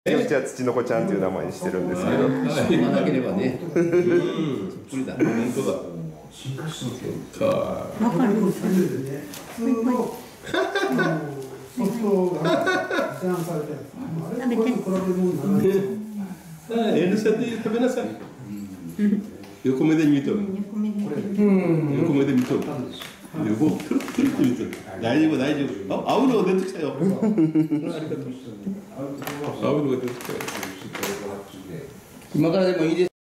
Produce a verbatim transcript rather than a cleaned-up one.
うちは土の子ちゃんという名前にしてるんですけど。 読まなければね。うん。そっくりだ。本当だ。進化してる。か。わかる。普通のソフトが持参されたやつ。あれこれ比べ物にならない。あ、N 社で食べなさい。横目で見とる。横目で見とる。横くるくるって見とる。大丈夫大丈夫。あ、青の出てきたよ。青のが出てきたよ。今からでもいいです。